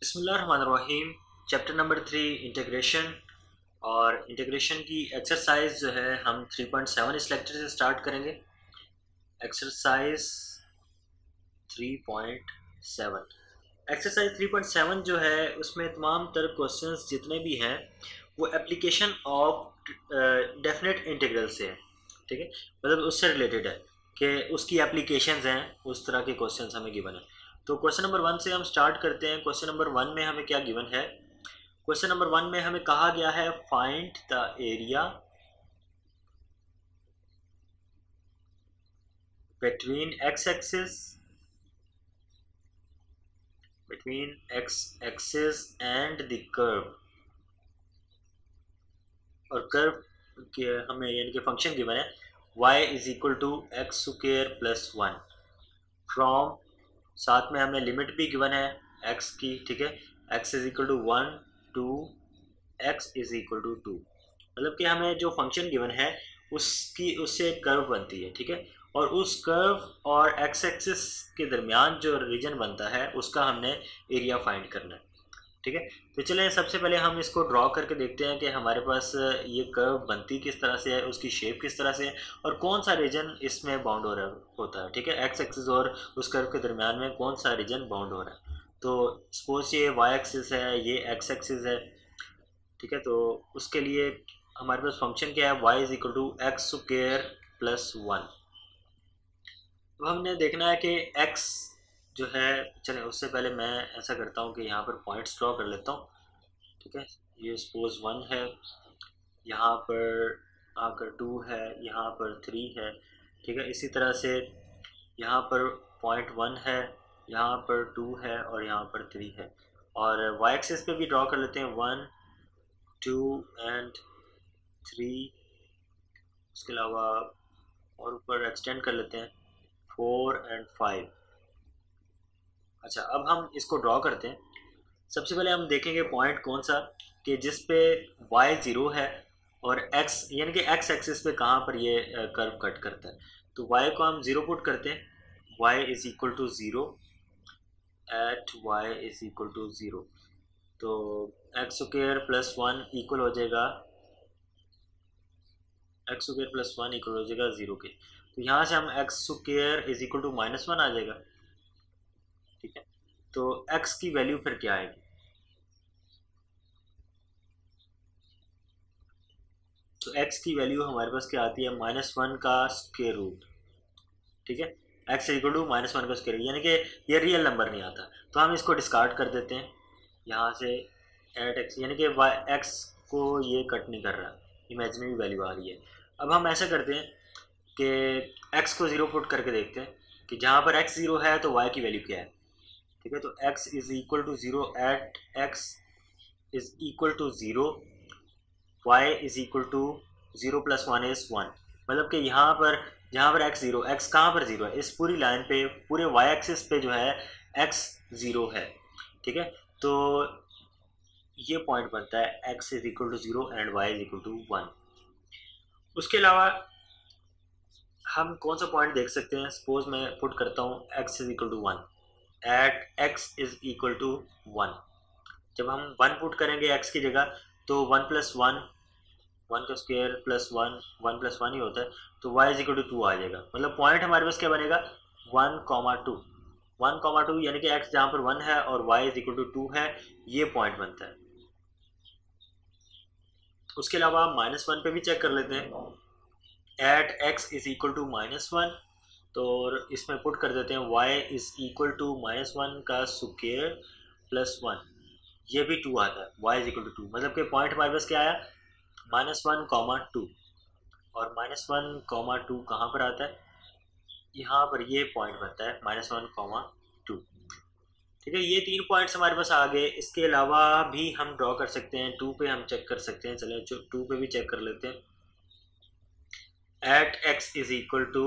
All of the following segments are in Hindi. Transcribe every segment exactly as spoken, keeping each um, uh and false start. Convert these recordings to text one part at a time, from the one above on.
बिस्मिल्लाहिर्रहमानिर्रहीम। चैप्टर नंबर थ्री इंटीग्रेशन, और इंटीग्रेशन की एक्सरसाइज जो है हम थ्री पॉइंट सेवन इस लेक्चर से स्टार्ट करेंगे। Exercise three point seven exercise three point seven जो है उसमें तमाम तर क्वेश्चंस जितने भी हैं वो एप्लीकेशन ऑफ डेफिनेट इंटीग्रल से है। ठीक है, मतलब उससे रिलेटेड है कि उसकी एप्लीकेशंस हैं, उस तरह के क्वेश्चंस हमें गिवन है। तो क्वेश्चन नंबर वन से हम स्टार्ट करते हैं। क्वेश्चन नंबर वन में हमें क्या गिवन है? क्वेश्चन नंबर वन में हमें कहा गया है find the area between x axis between x axis and the curve, और कर्व के हमें यानी कि फंक्शन गिवन है y is equal to x square plus one from, साथ में हमें लिमिट भी गिवन है x की। ठीक है, x is equal to one to x is equal to two, मतलब कि हमें जो फंक्शन गिवन है उसकी उससे एक कर्व बनती है। ठीक है, और उस कर्व और x एक्सिस के दरमियान जो रीजन बनता है उसका हमने एरिया फाइंड करना है। ठीक है, तो चलें सबसे पहले हम इसको ड्रॉ करके देखते हैं कि हमारे पास ये कर्व बनती किस तरह से है, उसकी शेप किस तरह से है, और कौन सा रीजन इसमें बाउंड हो रहा होता है। ठीक है, एक्स एक्सिस और उस कर्व के दरमियान में कौन सा रीजन बाउंड हो रहा है। तो सपोज ये वाई एक्सिस है, ये एक्स एक्सिस है। ठीक है, तो उसके लिए हमारे पास फंक्शन क्या है, y is equal to x square plus one. अब हमने देखना है कि x जो है, चले उससे पहले मैं ऐसा करता हूँ कि यहाँ पर पॉइंट्स ड्रॉ कर लेता हूँ। ठीक है, ये सपोज वन है, यहाँ पर आकर टू है, यहाँ पर थ्री है। ठीक है, इसी तरह से यहाँ पर पॉइंट वन है, यहाँ पर टू है और यहाँ पर थ्री है। और वाई एक्सिस पे भी ड्रॉ कर लेते हैं, वन टू एंड थ्री। उसके अलावा और ऊपर एक्सटेंड कर लेते हैं फोर एंड फाइव। अच्छा, अब हम इसको ड्रॉ करते हैं। सबसे पहले हम देखेंगे पॉइंट कौन सा कि जिस पे y ज़ीरो है और x यानी कि x एक्सिस पे कहाँ पर ये कर्व कट करता है। तो y को हम ज़ीरो पुट करते हैं, y is equal to zero at y is equal to zero. तो x square plus one equal हो जाएगा x square plus one equal हो जाएगा ज़ीरो के। तो यहाँ से हम x square is equal to minus one आ जाएगा। ठीक है, तो x की वैल्यू फिर क्या आएगी? तो x की वैल्यू हमारे पास क्या आती है, माइनस वन का स्क्वायर रूट। ठीक है, x equal to minus one का स्क्वायर, यानी कि ये रियल नंबर नहीं आता, तो हम इसको डिस्कार्ड कर देते हैं यहाँ से एट x, यानी कि y x को ये कट नहीं कर रहा, इमेजिनरी वैल्यू आ रही है। अब हम ऐसा करते हैं कि x को ज़ीरो पुट करके देखते हैं कि जहाँ पर x ज़ीरो है तो y की वैल्यू क्या है। ठीक है, तो x is equal to zero at x is equal to zero, y is equal to zero plus one is one. मतलब कि यहाँ पर जहाँ पर x ज़ीरो, x कहाँ पर ज़ीरो है, इस पूरी लाइन पे पूरे y एक्सिस पे जो है x ज़ीरो है। ठीक है, तो ये पॉइंट बनता है x is equal to zero and y is equal to one. उसके अलावा हम कौन सा पॉइंट देख सकते हैं, सपोज मैं पुट करता हूँ x is equal to one at x is equal to one. जब हम वन पुट करेंगे x की जगह तो वन प्लस वन, वन का square plus one, one plus one ही होता है, तो y is equal to two आ जाएगा। मतलब पॉइंट हमारे पास क्या बनेगा, one comma two, one comma two, यानी कि x जहाँ पर वन है और y is equal to to है, ये पॉइंट बनता है। उसके अलावा माइनस वन पे भी चेक कर लेते हैं, at x is equal to minus one, तो इसमें पुट कर देते हैं y is equal to minus one का स्क्वायर प्लस वन, ये भी टू आता है, y is equal to two. मतलब कि पॉइंट हमारे पास क्या आया, माइनस वन कॉमा टू, और माइनस वन कॉमा टू कहाँ पर आता है, यहाँ पर ये पॉइंट बनता है माइनस वन कॉमा टू। ठीक है, ये तीन पॉइंट्स हमारे पास आ गए। इसके अलावा भी हम ड्रॉ कर सकते हैं, टू पे हम चेक कर सकते हैं। चलें टू पे भी चेक कर लेते हैं, at x is equal to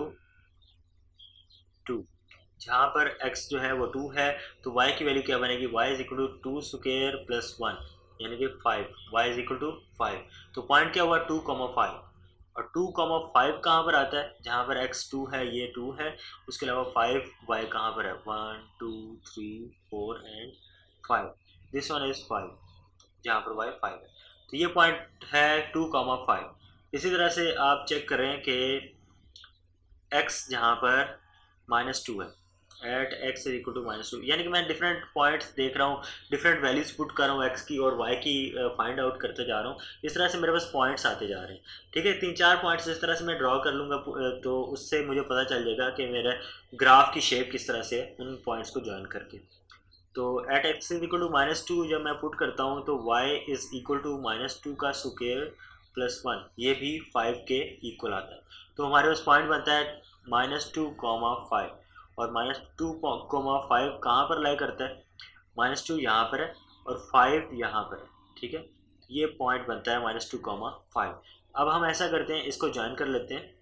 two, जहाँ पर x जो है वो टू है, तो y की वैल्यू क्या बनेगी, y is equal to two square plus one, यानी कि five, y is equal to five. तो पॉइंट क्या हुआ, टू कॉमा फाइव, और टू कॉमा फाइव कहाँ पर आता है, जहाँ पर x टू है, ये टू है, उसके अलावा फाइव y कहाँ पर है, one two three four and five. This one is five, जहाँ पर वाई फाइव है। तो ये पॉइंट है टू कॉमा फाइव। इसी तरह से आप चेक करें कि एक्स जहाँ पर माइनस टू है, at x is equal to minus two, यानी कि मैं डिफरेंट पॉइंट्स देख रहा हूँ, डिफरेंट वैल्यूज पुट कर रहा हूँ एक्स की और वाई की फाइंड आउट करते जा रहा हूँ। इस तरह से मेरे पास पॉइंट्स आते जा रहे हैं, ठीक है। तीन चार पॉइंट्स इस तरह से मैं ड्रॉ कर लूँगा, तो उससे मुझे पता चल जाएगा कि मेरा ग्राफ की शेप किस तरह से है उन पॉइंट्स को ज्वाइन करके। तो at x is equal to minus two जब मैं पुट करता हूँ तो y is equal to minus two का स्क्वायर प्लस वन, ये भी फाइव के इक्वल आता है। तो हमारे पास पॉइंट बनता है माइनस टू कॉमा फाइव, और माइनस टू कॉमा फाइव कहाँ पर लाई करता है, माइनस टू यहाँ पर है और फाइव यहाँ पर है, ठीक है। ये पॉइंट बनता है माइनस टू कॉमा फाइव। अब हम ऐसा करते हैं, इसको ज्वाइन कर लेते हैं।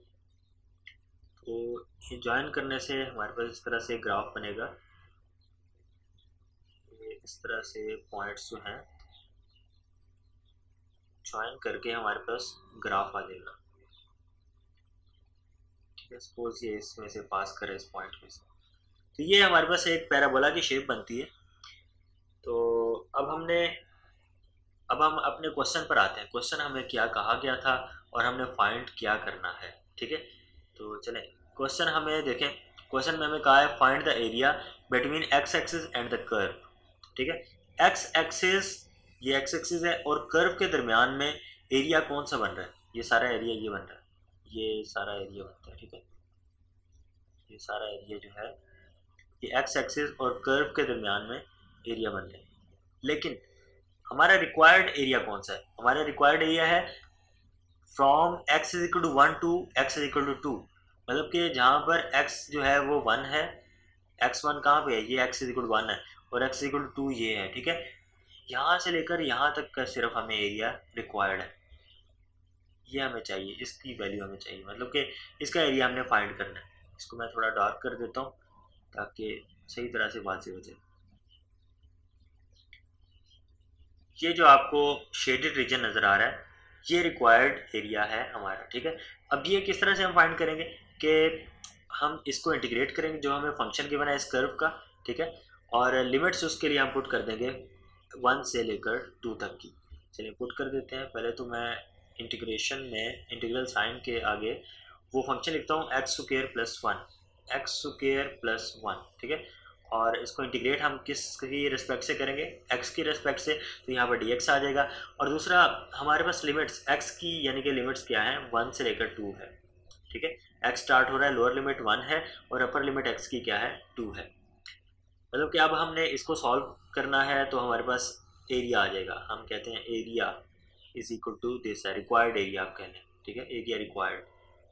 तो ज्वाइन करने से हमारे पास इस तरह से ग्राफ बनेगा, इस तरह से पॉइंट्स जो हैं ज्वाइन करके हमारे पास ग्राफ आ जाएगा, ठीक है। सपोज ये इसमें से पास करे इस पॉइंट में से, तो ये हमारे पास एक पैराबोला की शेप बनती है। तो अब हमने अब हम अपने क्वेश्चन पर आते हैं। क्वेश्चन हमें क्या कहा गया था और हमने फाइंड क्या करना है, ठीक है। तो चलें, क्वेश्चन हमें देखें। क्वेश्चन में हमें कहा है find the area between x axis and the curve, ठीक है। एक्स एक्सिस, ये एक्स एक्सिस है और कर्व के दरमियान में एरिया कौन सा बन रहा है, ये सारा एरिया ये बन रहा है, ये सारा एरिया बनता है, ठीक है। ये सारा एरिया जो है ये एक्स एक्सिस और कर्व के दरमियान में एरिया बन रहा है। लेकिन हमारा रिक्वायर्ड एरिया कौन सा है, हमारा रिक्वायर्ड एरिया है from x is equal to one to x is equal to two, मतलब कि जहाँ पर x जो है वो वन है, एक्स वन कहाँ पे है, ये x is equal to one है और x is equal to two ये है, ठीक है। यहाँ से लेकर यहाँ तक का सिर्फ हमें एरिया रिक्वायर्ड है, ये हमें चाहिए, इसकी वैल्यू हमें चाहिए, मतलब कि इसका एरिया हमने फाइंड करना है। इसको मैं थोड़ा डार्क कर देता हूँ ताकि सही तरह से बात हो जाए। ये जो आपको शेडेड रीजन नज़र आ रहा है ये रिक्वायर्ड एरिया है हमारा, ठीक है। अब ये किस तरह से हम फाइंड करेंगे कि हम इसको इंटीग्रेट करेंगे, जो हमें फंक्शन गिवन है इस कर्व का, ठीक है। और लिमिट्स उसके लिए हम पुट कर देंगे वन से लेकर टू तक की। चलिए पुट कर देते हैं। पहले तो मैं इंटीग्रेशन में इंटीग्रल साइन के आगे वो फंक्शन लिखता हूँ x square plus one, x square plus one, ठीक है। और इसको इंटीग्रेट हम किसकी रिस्पेक्ट से करेंगे, x की रिस्पेक्ट से, तो यहाँ पर dx आ जाएगा। और दूसरा हमारे पास लिमिट्स x की यानी कि लिमिट्स क्या है, वन से लेकर टू है, ठीक है। x स्टार्ट हो रहा है, लोअर लिमिट वन है और अपर लिमिट x की क्या है, टू है। मतलब कि अब हमने इसको सॉल्व करना है तो हमारे पास एरिया आ जाएगा, हम कहते हैं area is equal to this है, रिक्वायर्ड एरिया आप कह लें, ठीक है। Area required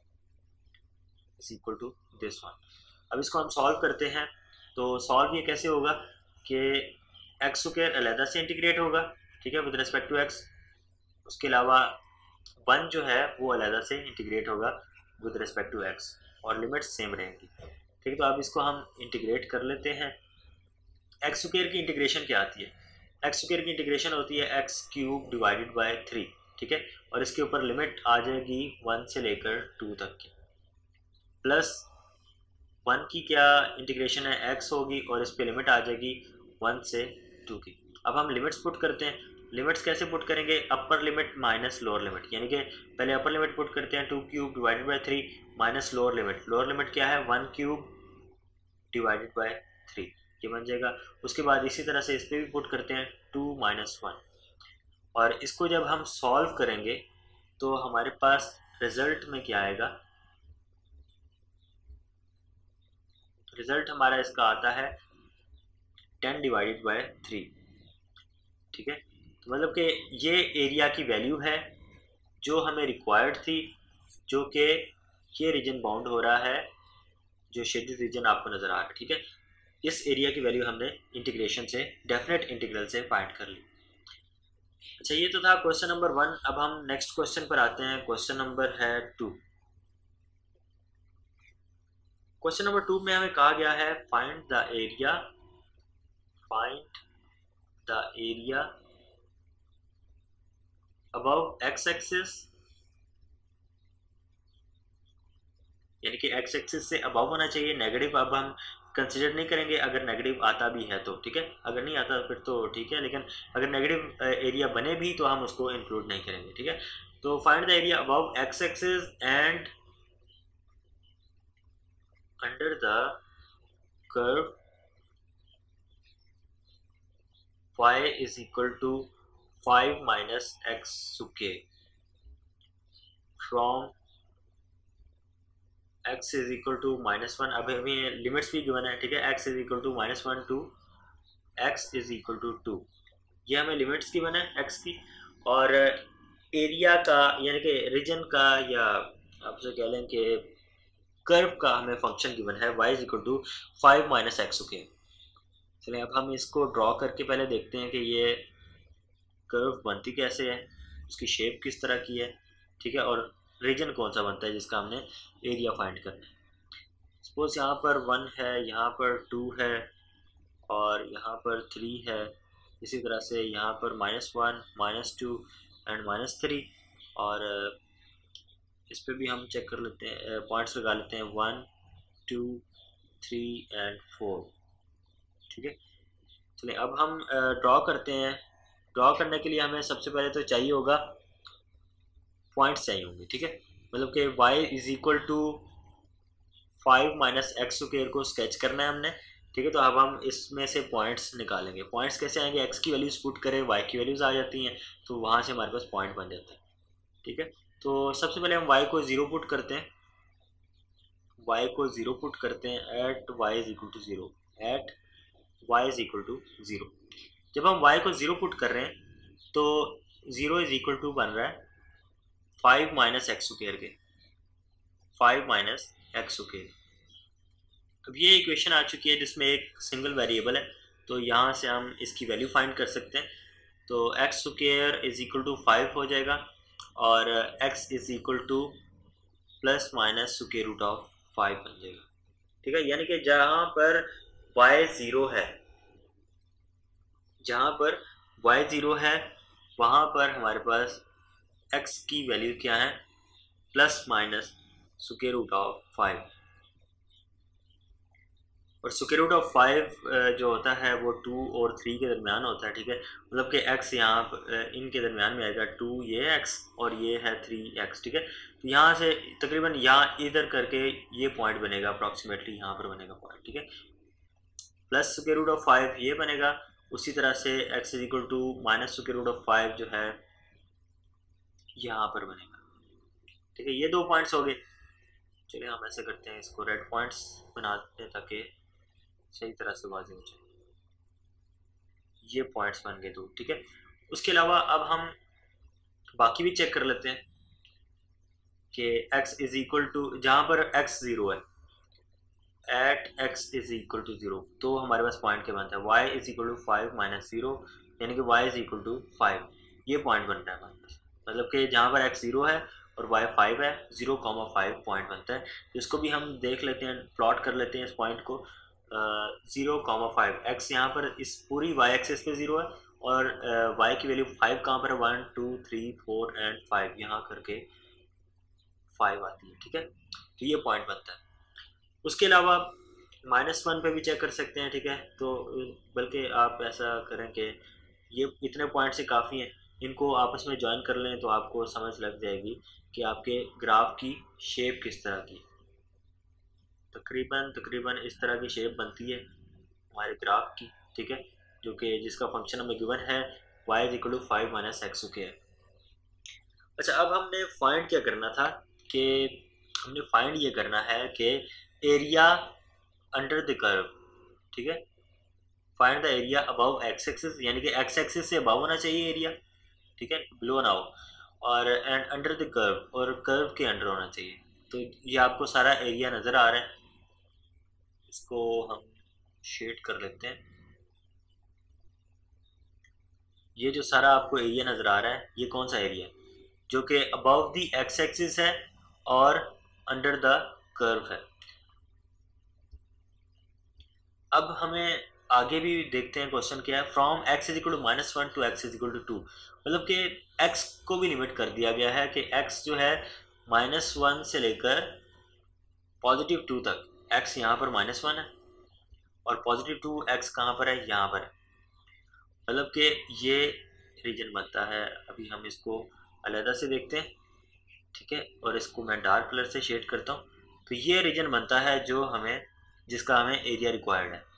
is equal to this one. अब इसको हम सॉल्व करते हैं। तो सॉल्व ये कैसे होगा कि एक्स स्क्वायर अलहदा से इंटीग्रेट होगा, ठीक है, विद रिस्पेक्ट टू एक्स। उसके अलावा वन जो है वो अलहदा से इंटीग्रेट होगा विद रिस्पेक्ट टू एक्स और लिमिट्स सेम रहेंगी, ठीक है। तो अब इसको हम इंटीग्रेट कर लेते हैं। एक्स स्क्वायर की इंटीग्रेशन क्या आती है, एक्स स्क्वायर की इंटीग्रेशन होती है x cube divided by three, ठीक है। और इसके ऊपर लिमिट आ जाएगी वन से लेकर टू तक की, प्लस वन की क्या इंटीग्रेशन है एक्स होगी और इस पे लिमिट आ जाएगी वन से टू की। अब हम लिमिट्स पुट करते हैं। लिमिट्स कैसे पुट करेंगे, upper limit minus lower limit, यानी कि पहले अपर लिमिट पुट करते हैं two cube divided by three minus lower limit, lower limit क्या है one cube divided by three, ये बन जाएगा। उसके बाद इसी तरह से इस पर भी पुट करते हैं टू माइनस वन, और इसको जब हम सॉल्व करेंगे तो हमारे पास रिजल्ट में क्या आएगा, रिजल्ट हमारा इसका आता है टेन डिवाइडेड बाय थ्री, ठीक है। तो मतलब कि ये एरिया की वैल्यू है जो हमें रिक्वायर्ड थी, जो कि ये रीजन बाउंड हो रहा है, जो शेडेड रीजन आपको नज़र आ रहा है, ठीक है। इस एरिया की वैल्यू हमने इंटीग्रेशन से, डेफिनेट इंटीग्रल से फाइंड कर ली। अच्छा, ये तो था क्वेश्चन नंबर वन। अब हम नेक्स्ट क्वेश्चन पर आते हैं। क्वेश्चन नंबर है टू। क्वेश्चन नंबर टू में हमें कहा गया है find the area, find the area above x axis, यानी कि एक्स एक्सिस से अबव होना चाहिए, नेगेटिव अब हम कंसिडर नहीं करेंगे अगर नेगेटिव आता भी है तो, ठीक है। अगर नहीं आता फिर तो ठीक है, लेकिन अगर नेगेटिव एरिया बने भी तो हम उसको इंक्लूड नहीं करेंगे, ठीक है। तो find the area above x axis and under the curve y is equal to five minus x square from x is equal to minus one. अब हमें लिमिट्स भी गिवन है, ठीक है। x is equal to minus one to x is equal to two, ये हमें लिमिट्स गिवन है x की। और एरिया का यानी कि रीजन का या आपसे कह लें कि कर्व का हमें फंक्शन गिवन है y is equal to five minus x square. चलिए अब हम इसको ड्रॉ करके पहले देखते हैं कि ये कर्व बनती कैसे है, उसकी शेप किस तरह की है, ठीक है, और रीजन कौन सा बनता है जिसका हमने एरिया फाइंड करना है। सपोज यहाँ पर वन है, यहाँ पर टू है और यहाँ पर थ्री है। इसी तरह से यहाँ पर minus one, minus two and minus three. और इस पर भी हम चेक कर लेते हैं, पॉइंट्स लगा लेते हैं, one two three and four, ठीक है। चलिए अब हम ड्रॉ करते हैं। ड्रॉ करने के लिए हमें सबसे पहले तो चाहिए होगा पॉइंट्स चाहिए होंगे, ठीक है। मतलब कि y is equal to five minus x square को स्केच करना है हमने, ठीक है। तो अब हम इसमें से पॉइंट्स निकालेंगे। पॉइंट्स कैसे आएंगे, x की वैल्यूज पुट करें, y की वैल्यूज आ जाती हैं, तो वहाँ से हमारे पास पॉइंट बन जाता है, ठीक है। तो सबसे पहले हम y को ज़ीरो पुट करते हैं, y को ज़ीरो पुट करते हैं at y is equal to zero, at y is equal to zero. जब हम y को ज़ीरो पुट कर रहे हैं तो ज़ीरो इज इक्वल टू बन रहा है फाइव माइनस एक्स स्क्वायर के, फाइव माइनस एक्स स्क्वायर। अब ये इक्वेशन आ चुकी है जिसमें एक सिंगल वेरिएबल है, तो यहाँ से हम इसकी वैल्यू फाइंड कर सकते हैं। तो x square is equal to five हो जाएगा और x is equal to plus minus square root of five बन जाएगा, ठीक है। यानी कि जहाँ पर y ज़ीरो है, जहाँ पर y ज़ीरो है वहाँ पर हमारे पास x की वैल्यू क्या है, plus minus square root of five. और स्क्वायर रूट ऑफ फाइव जो होता है वो टू और थ्री के दरमियान होता है, ठीक है। मतलब कि x यहाँ इनके दरमियान में आएगा, टू ये x और ये है थ्री एक्स, ठीक है। तो यहाँ से तकरीबन यहाँ इधर करके ये पॉइंट बनेगा, अप्रॉक्सीमेटली यहाँ पर बनेगा पॉइंट, ठीक है। Plus square root of five ये बनेगा। उसी तरह से x is equal to minus square root of five जो है यहाँ पर बनेगा, ठीक है। ये दो पॉइंट्स हो गए। चलिए हम ऐसे करते हैं, इसको रेड पॉइंट्स बनाते हैं ताकि सही तरह से वाज़ेह हो जाए। ये पॉइंट्स बन गए दो, ठीक है। उसके अलावा अब हम बाकी भी चेक कर लेते हैं कि x इज इक्वल टू, जहाँ पर x ज़ीरो है, at x is equal to zero, तो हमारे पास पॉइंट क्या बनता है, y is equal to five minus zero, यानी कि y is equal to five. ये पॉइंट बनता है हमारे पास, मतलब कि जहाँ पर x ज़ीरो है और y फाइव है, ज़ीरो कॉमा फाइव पॉइंट बनता है। इसको भी हम देख लेते हैं, प्लॉट कर लेते हैं इस पॉइंट को। ज़ीरो कॉमा फाइव, एक्स यहाँ पर इस पूरी y एक्सिस पे ज़ीरो है और uh, y की वैल्यू फाइव कहाँ पर है, one two three four and five, यहाँ करके फाइव आती है, ठीक है। तो ये पॉइंट बनता है। उसके अलावा माइनस वन पे भी चेक कर सकते हैं, ठीक है। तो बल्कि आप ऐसा करें कि ये इतने पॉइंट से काफ़ी हैं, इनको आपस में ज्वाइन कर लें तो आपको समझ लग जाएगी कि आपके ग्राफ की शेप किस तरह की। तकरीबन तकरीबन इस तरह की शेप बनती है हमारे ग्राफ की, ठीक है, जो कि जिसका फंक्शन हमें गिवन है y is equal to five minus x square. अच्छा, अब हमने फाइंड क्या करना था कि हमने फाइंड ये करना है कि एरिया अंडर द कर्व, ठीक है। Find the area above x axis, यानी कि एक्स एक्सिस से अबव होना चाहिए एरिया, ठीक है, बिलो ना हो। और एंड अंडर द कर्व, और कर्व के अंडर होना चाहिए। तो ये आपको सारा एरिया नज़र आ रहा है, इसको हम शेड कर लेते हैं। ये जो सारा आपको एरिया नज़र आ रहा है, ये कौन सा एरिया है, जो कि अबव द एक्स एक्सिस है और अंडर द कर्व है। अब हमें आगे भी देखते हैं क्वेश्चन क्या है। From x is equal to minus one to x is equal to two, मतलब कि एक्स को भी लिमिट कर दिया गया है कि एक्स जो है माइनस वन से लेकर पॉजिटिव टू तक, एक्स यहाँ पर माइनस वन है और पॉजिटिव टू एक्स कहाँ पर है, यहाँ पर है। मतलब कि ये रीजन बनता है। अभी हम इसको अलहदा से देखते हैं, ठीक है, और इसको मैं डार्क कलर से शेड करता हूँ। तो ये रीजन बनता है जो हमें, जिसका हमें एरिया रिक्वायर्ड है,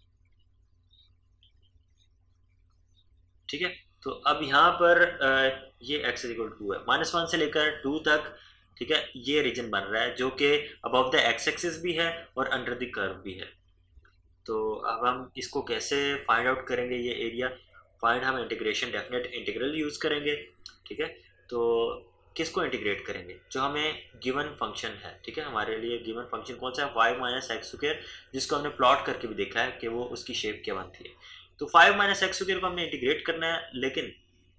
ठीक है। तो अब यहाँ पर अ, ये एक्स इक्वल टू है, माइनस वन से लेकर टू तक, ठीक है, ये रीजन बन रहा है जो कि अबव द एक्स एक्सिस भी है और अंडर द कर्व भी है। तो अब हम इसको कैसे फाइंड आउट करेंगे ये एरिया? फाइंड हम इंटीग्रेशन डेफिनेट इंटीग्रल यूज़ करेंगे, ठीक है। तो किसको इंटीग्रेट करेंगे? जो हमें गिवन फंक्शन है, ठीक है, हमारे लिए गिवन फंक्शन कौन सा है, फाइव माइनस एक्स स्क्वायर, जिसको हमने प्लॉट करके भी देखा है कि वो उसकी शेप क्या बनती है। तो फाइव माइनस एक्स स्क्वायर को हमने इंटीग्रेट करना है, लेकिन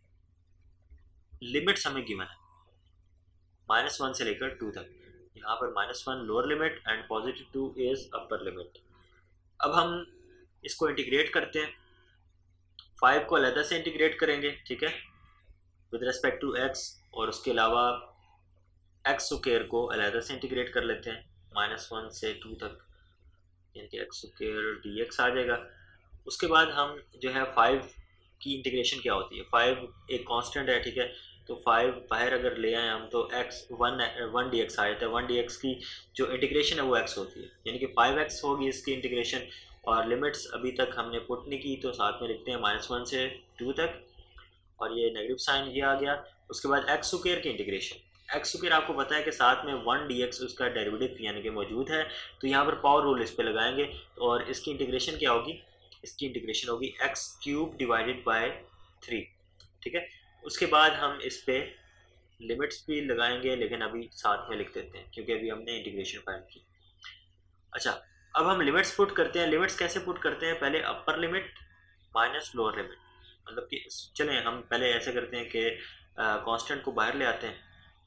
लिमिट्स हमें गिवन है माइनस वन से लेकर टू तक। यहाँ पर minus one lower limit and positive two is upper limit. अब हम इसको इंटीग्रेट करते हैं, फाइव को अलहदा से इंटीग्रेट करेंगे, ठीक है, विद रेस्पेक्ट टू एक्स, और उसके अलावा एक्स स्क्वायर को अलहदा से इंटीग्रेट कर लेते हैं माइनस वन से टू तक, यानी कि एक्स स्क्वायर डी एक्स आ जाएगा। उसके बाद हम जो है फाइव की इंटीग्रेशन क्या होती है, फाइव एक कांस्टेंट है, ठीक है, तो फाइव बाहर अगर ले आए हम तो x one one d x आ जाता है। वन डी एक्स की जो इंटीग्रेशन है वो एक्स होती है, यानी कि फाइव एक्स होगी इसकी इंटीग्रेशन। और लिमिट्स अभी तक हमने पुट नहीं की, तो साथ में लिखते हैं माइनस वन से टू तक, और ये नेगेटिव साइन ये आ गया। उसके बाद एक्स स्क्वायर की इंटीग्रेशन, एक्स स्क्वायर आपको पता है कि साथ में वन डी एक्स उसका डेरिवेटिव यानी कि मौजूद है, तो यहाँ पर पावर रूल इस पे लगाएंगे, और इसकी इंटीग्रेशन क्या होगी, इसकी इंटीग्रेशन होगी x cube divided by three, ठीक है। उसके बाद हम इस पे लिमिट्स भी लगाएंगे, लेकिन अभी साथ में लिख देते हैं क्योंकि अभी हमने इंटीग्रेशन फाइंड की। अच्छा, अब हम लिमिट्स पुट करते हैं। लिमिट्स कैसे पुट करते हैं? पहले upper limit minus lower limit, मतलब कि चलें हम पहले ऐसे करते हैं कि कांस्टेंट को बाहर ले आते हैं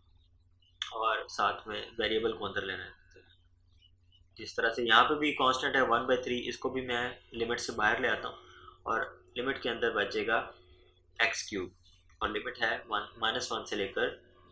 और साथ में वेरिएबल को अंदर लेना है। जिस तरह से यहाँ पे भी कांस्टेंट है वन बाई थ्री, इसको भी मैं लिमिट से बाहर ले आता हूँ, और लिमिट के अंदर बचेगा एक्स क्यूब, और लिमिट है वन माइनस वन से लेकर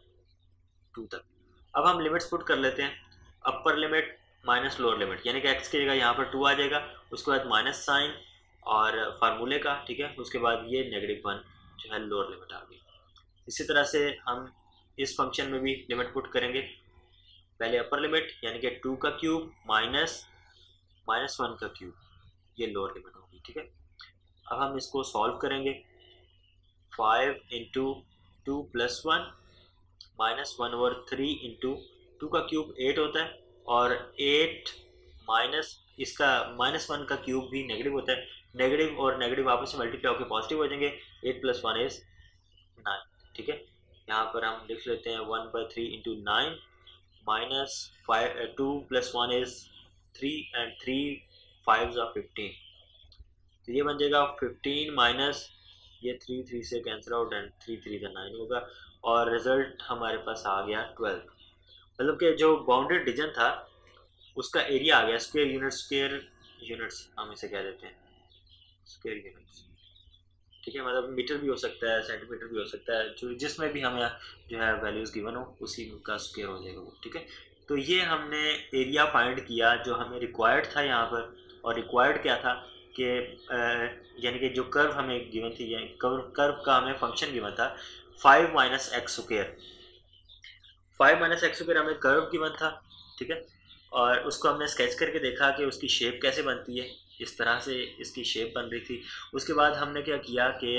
टू तक। अब हम लिमिट्स पुट कर लेते हैं, upper limit minus lower limit, यानी कि एक्स की जगह यहाँ पर टू आ जाएगा, उसके बाद माइनस साइन और फार्मूले का, ठीक है, उसके बाद ये नेगेटिव वन जो है लोअर लिमिट आ गई। इसी तरह से हम इस फंक्शन में भी लिमिट पुट करेंगे, पहले अपर लिमिट यानी कि टू का क्यूब माइनस माइनस वन का क्यूब, ये लोअर लिमिट होगी, ठीक है। अब हम इसको सॉल्व करेंगे, five into two plus one minus one over three into two का क्यूब एट होता है, और एट माइनस इसका माइनस वन का क्यूब भी नेगेटिव होता है, नेगेटिव और नेगेटिव आपस में मल्टीप्लाई होकर पॉजिटिव हो जाएंगे, eight plus one is nine, ठीक है। यहाँ पर हम लिख लेते हैं one by three into nine minus five, two plus one is three and three five ज़ा फिफ्टीन, तो ये बन जाएगा फिफ्टीन माइनस ये थ्री थ्री से cancel out and three three का नाइन होगा, और रिजल्ट हमारे पास आ गया ट्वेल्व। मतलब कि जो बाउंडेड रीजन था उसका एरिया आ गया स्क्वायर यूनिट, स्क्वायर यूनिट्स हम इसे कह देते हैं, स्क्वायर यूनिट्स, ठीक है। मतलब मीटर भी हो सकता है, सेंटीमीटर भी हो सकता है, जो जिसमें भी हमें जो है वैल्यूज़ गिवन हो उसी का स्क्वायर हो जाएगा वो, ठीक है। तो ये हमने एरिया फाइंड किया जो हमें रिक्वायर्ड था यहाँ पर, और रिक्वायर्ड क्या था कि यानी कि जो कर्व हमें गिवन थी, यानी कर्व कर्व का हमें फंक्शन गिवन था five minus x square, five minus x square हमें कर्व गिवन था, ठीक है। और उसको हमने स्केच करके देखा कि उसकी शेप कैसे बनती है, इस तरह से इसकी शेप बन रही थी। उसके बाद हमने क्या किया कि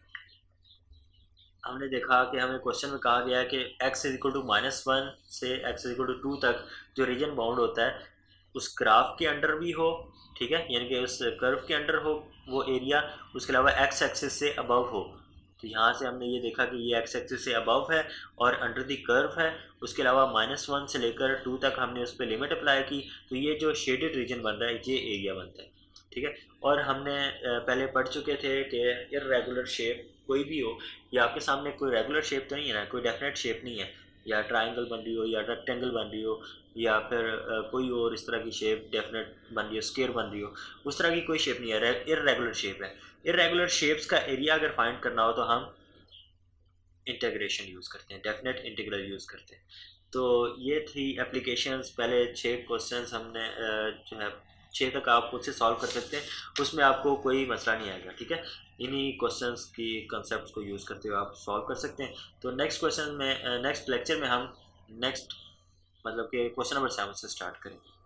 हमने देखा कि हमें क्वेश्चन में कहा गया है कि x is equal to minus one से x is equal to two तक जो रीजन बाउंड होता है उस ग्राफ के अंडर भी हो, ठीक है, यानी कि उस कर्व के अंडर हो वो एरिया, उसके अलावा x एक्सिस से अबव हो। तो यहाँ से हमने ये देखा कि ये x एक्सिस से अबव है और अंडर दी कर्व है। उसके अलावा माइनस वन से लेकर टू तक हमने उस पर लिमिट अप्लाई की, तो ये जो शेडेड रीजन बन रहा है ये एरिया बनता है, ठीक है। और हमने पहले पढ़ चुके थे कि इर्रेगुलर शेप कोई भी हो, या आपके सामने कोई रेगुलर शेप तो नहीं है ना, कोई डेफिनेट शेप नहीं है, या ट्राइंगल बन रही हो या रेक्टेंगल बन रही हो या फिर कोई और इस तरह की शेप डेफिनेट बन रही हो, स्क्वायर बन रही हो, उस तरह की कोई शेप नहीं है, इर्रेगुलर शेप है। इर्रेगुलर शेप्स का एरिया अगर फाइंड करना हो तो हम इंटीग्रेशन यूज़ करते हैं, डेफिनेट इंटीग्रल यूज़ करते हैं। तो ये थी एप्लीकेशंस, पहले छः क्वेश्चंस हमने जो है छः तक आप खुद से सॉल्व कर सकते हैं, उसमें आपको कोई मसला नहीं आएगा। ठीक है, इन्हीं क्वेश्चंस की कंसेप्ट को यूज़ करते हुए आप सॉल्व कर सकते हैं। तो नेक्स्ट क्वेश्चन में, नेक्स्ट लेक्चर में हम नेक्स्ट मतलब कि क्वेश्चन नंबर सेवन से स्टार्ट करें।